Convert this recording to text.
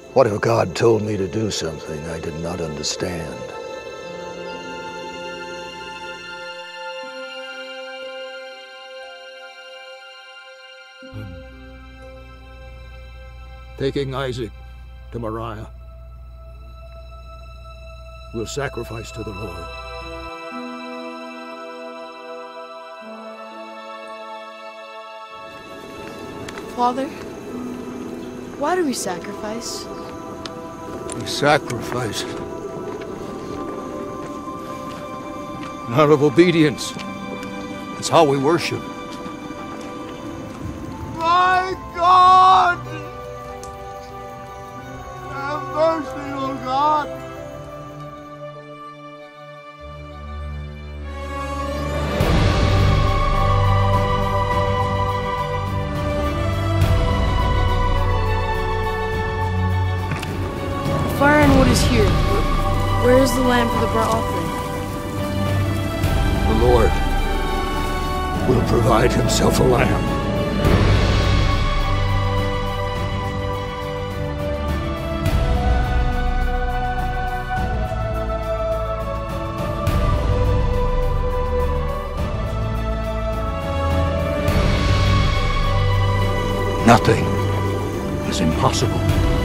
What if God told me to do something I did not understand? Taking Isaac to Moriah. We'll sacrifice to the Lord. Father, why do we sacrifice? We sacrifice out of obedience. It's how we worship. My God! Have mercy, O God! Fire and wood is here. Where is the lamb for the burnt offering? The Lord will provide himself a lamb. Nothing is impossible.